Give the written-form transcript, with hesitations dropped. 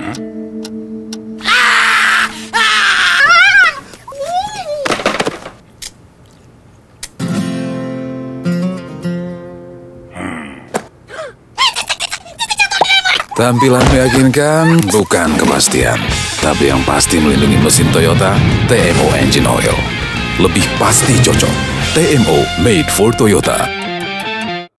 Tampilan meyakinkan bukan kepastian, tapi yang pasti melindungi mesin Toyota TMO Engine Oil. Lebih pasti cocok. TMO Made for Toyota.